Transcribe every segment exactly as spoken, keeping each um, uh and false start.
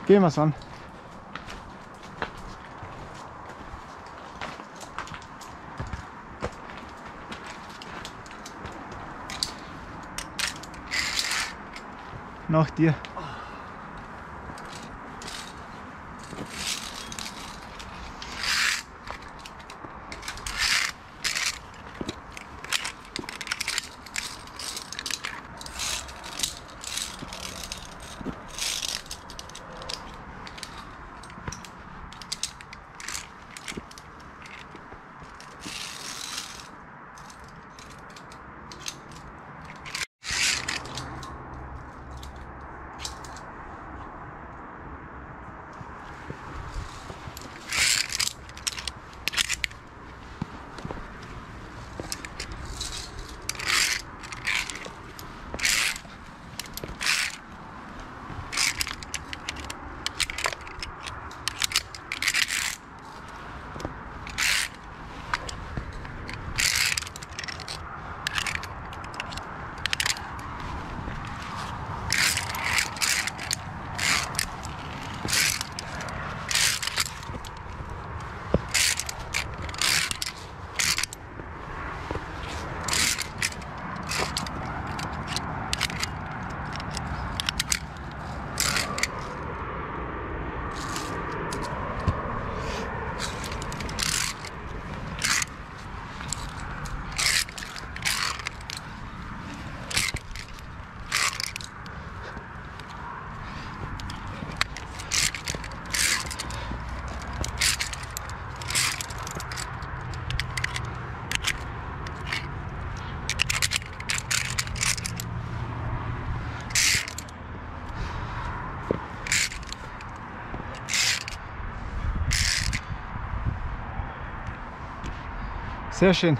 Gehen wir's an. Nach dir. Sehr schön.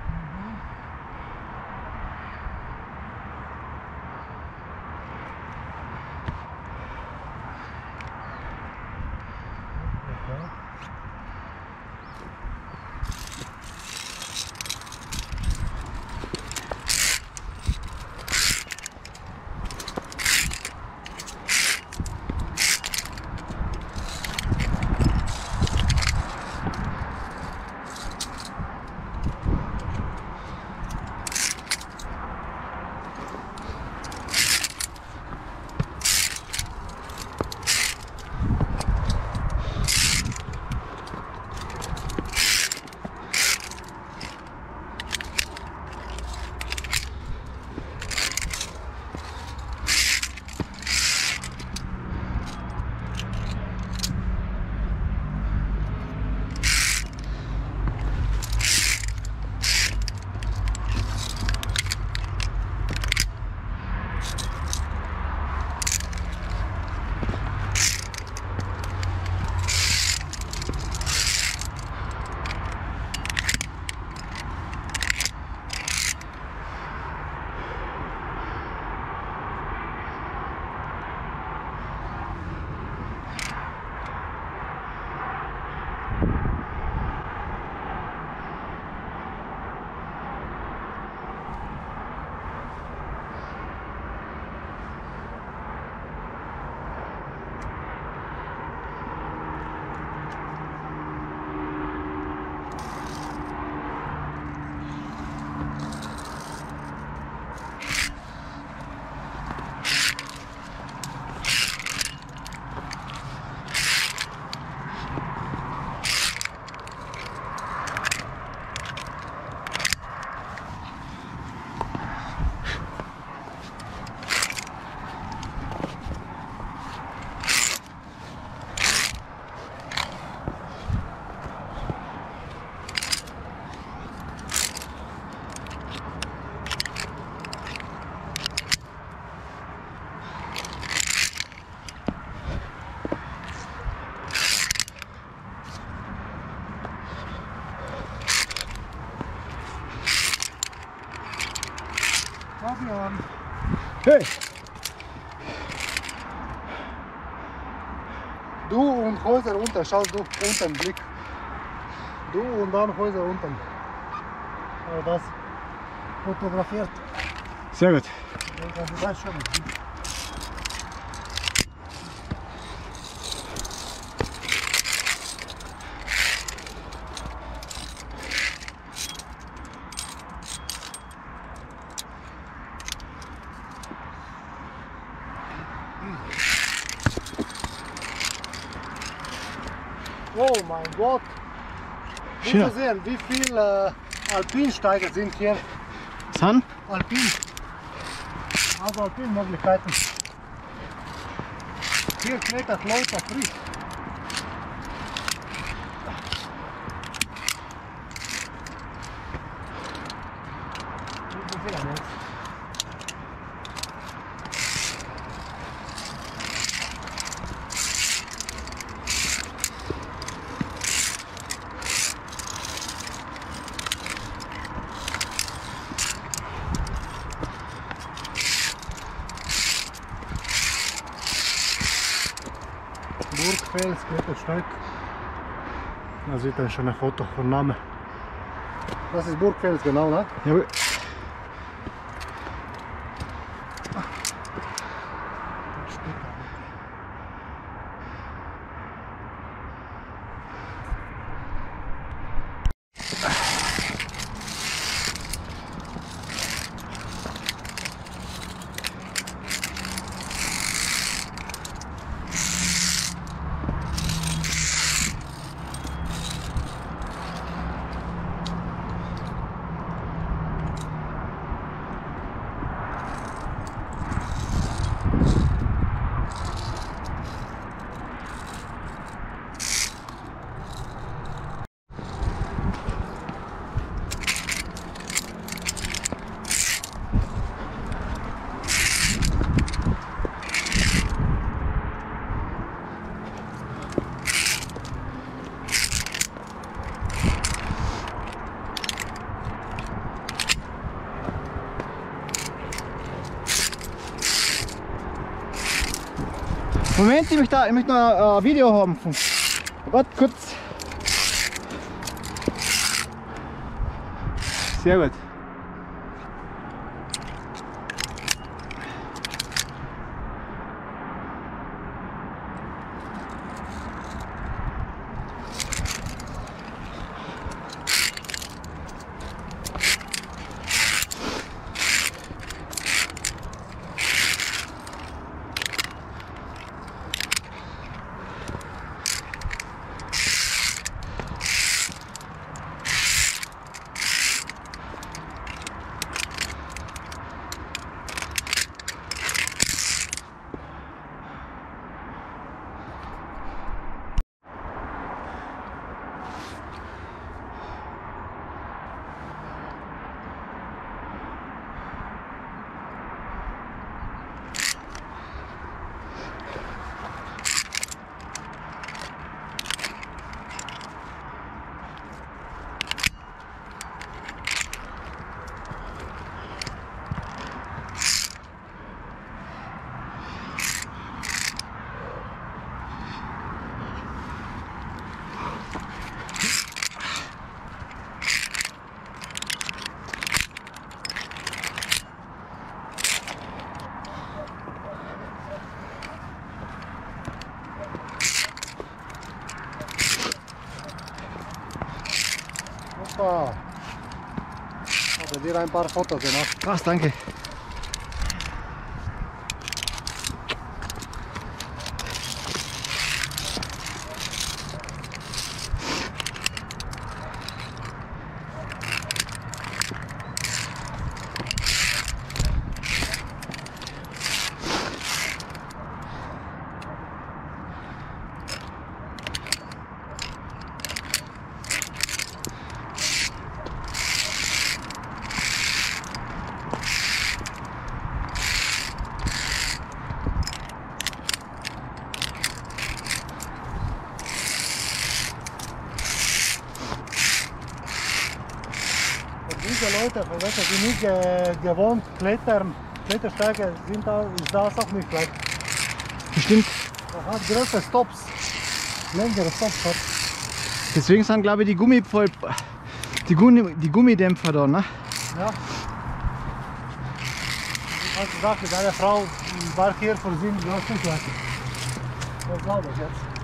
Fabian. Hey! Du und Häuser runter, schau du unten Blick. Du und dann Häuser unten. Aber das fotografiert. Sehr gut. Das ist schon. Oh mein Gott! Schön. Muss sehen, wie viele äh, Alpinsteiger sind hier. San? Alpin. Also Alpinmöglichkeiten. Hier klettert Leute frisch. Wir sehen jetzt. Burgfels, Klettersteig. Da sieht man schon ein Foto von Name. Das ist Burgfels, genau, ne? Jawohl. Moment, ich möchte, da, ich möchte noch ein Video haben. Warte kurz. Sehr gut. Hoppa. Habe dir ein paar Fotos gemacht. Krass, danke. Diese Leute, von welchen die nicht ge gewohnt klettern, Klettersteige, sind da, ist das auch nicht leicht. Bestimmt. Er hat größere Stops, längere Stops hat. Deswegen sind, glaube ich, die Gummi die, Gummi, die Gummidämpfer da, ne? Ja. Ich habe gesagt, deine Frau war hier für sie, du hast nicht gleich. Das glaube ich jetzt.